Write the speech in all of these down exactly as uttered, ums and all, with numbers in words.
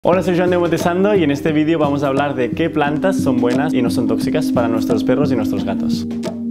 Hola, soy Joan de Montesando y en este vídeo vamos a hablar de qué plantas son buenas y no son tóxicas para nuestros perros y nuestros gatos.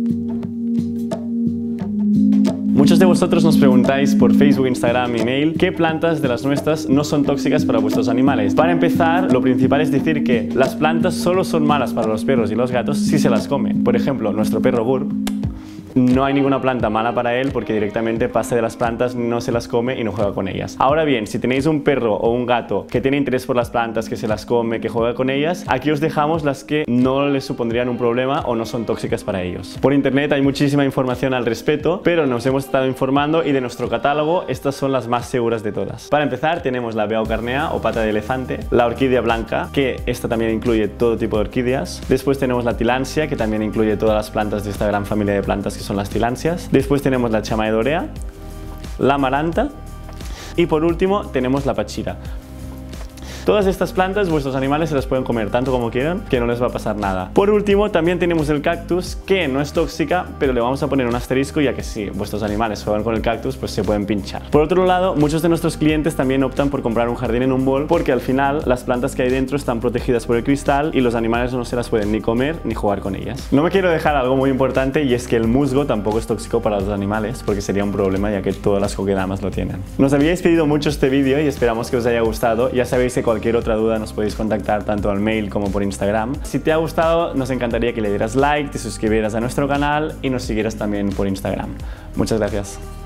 Muchos de vosotros nos preguntáis por Facebook, Instagram, email qué plantas de las nuestras no son tóxicas para vuestros animales. Para empezar, lo principal es decir que las plantas solo son malas para los perros y los gatos si se las comen. Por ejemplo, nuestro perro Gurb, no hay ninguna planta mala para él porque directamente pasa de las plantas, no se las come y no juega con ellas. Ahora bien, si tenéis un perro o un gato que tiene interés por las plantas, que se las come, que juega con ellas, aquí os dejamos las que no les supondrían un problema o no son tóxicas para ellos. Por internet hay muchísima información al respecto, pero nos hemos estado informando y de nuestro catálogo estas son las más seguras de todas. Para empezar tenemos la Beaucarnea o pata de elefante, la orquídea blanca, que esta también incluye todo tipo de orquídeas. Después tenemos la Tillandsia, que también incluye todas las plantas de esta gran familia de plantas que son las Tillandsias. Después tenemos la Chamaedorea, la Amaranta y por último tenemos la Pachira. Todas estas plantas vuestros animales se las pueden comer tanto como quieran, que no les va a pasar nada. Por último también tenemos el cactus, que no es tóxica, pero le vamos a poner un asterisco ya que si vuestros animales juegan con el cactus pues se pueden pinchar. Por otro lado, muchos de nuestros clientes también optan por comprar un jardín en un bol porque al final las plantas que hay dentro están protegidas por el cristal y los animales no se las pueden ni comer ni jugar con ellas. No me quiero dejar algo muy importante y es que el musgo tampoco es tóxico para los animales porque sería un problema ya que todas las coquedamas lo tienen. Nos habíais pedido mucho este vídeo y esperamos que os haya gustado. Ya sabéis que cualquier otra duda nos podéis contactar tanto al mail como por Instagram. Si te ha gustado, nos encantaría que le dieras like, te suscribieras a nuestro canal y nos siguieras también por Instagram. Muchas gracias.